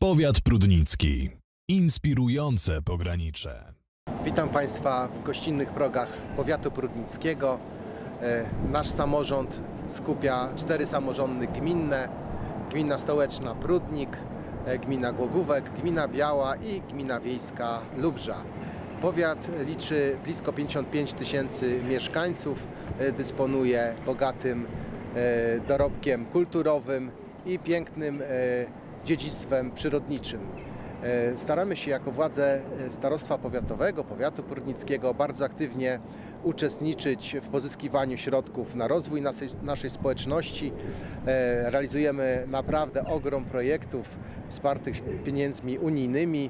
Powiat prudnicki. Inspirujące pogranicze. Witam Państwa w gościnnych progach powiatu prudnickiego. Nasz samorząd skupia 4 samorządy gminne. Gmina stołeczna Prudnik, gmina Głogówek, gmina Biała i gmina wiejska Lubrza. Powiat liczy blisko 55 tysięcy mieszkańców, dysponuje bogatym dorobkiem kulturowym i pięknym dziedzictwem przyrodniczym. Staramy się jako władze starostwa powiatowego, powiatu prudnickiego bardzo aktywnie uczestniczyć w pozyskiwaniu środków na rozwój naszej społeczności. Realizujemy naprawdę ogrom projektów wspartych pieniędzmi unijnymi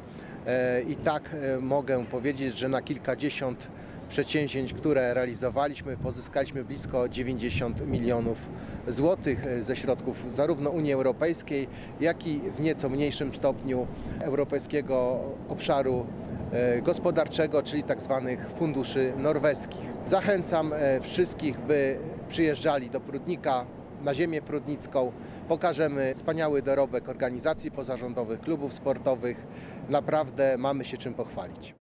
i tak mogę powiedzieć, że na kilkadziesiąt przedsięwzięć, które realizowaliśmy, pozyskaliśmy blisko 90 milionów złotych ze środków zarówno Unii Europejskiej, jak i w nieco mniejszym stopniu Europejskiego Obszaru Gospodarczego, czyli tzw. funduszy norweskich. Zachęcam wszystkich, by przyjeżdżali do Prudnika, na ziemię prudnicką. Pokażemy wspaniały dorobek organizacji pozarządowych, klubów sportowych. Naprawdę mamy się czym pochwalić.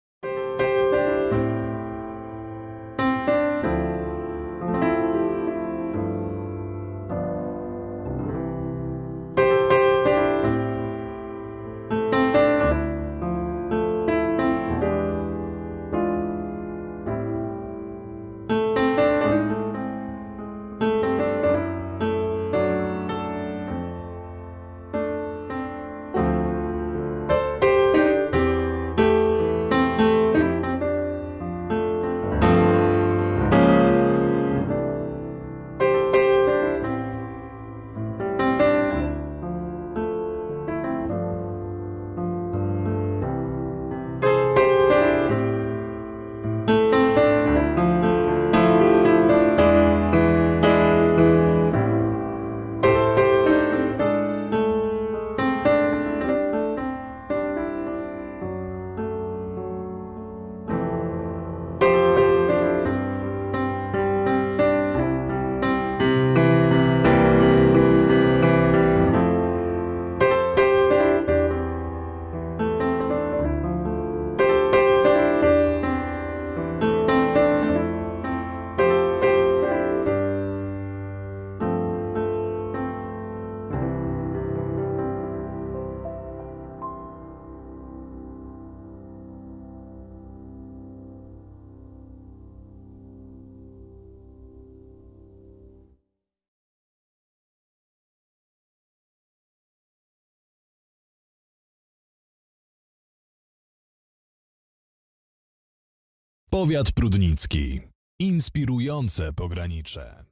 Powiat prudnicki. Inspirujące pogranicze.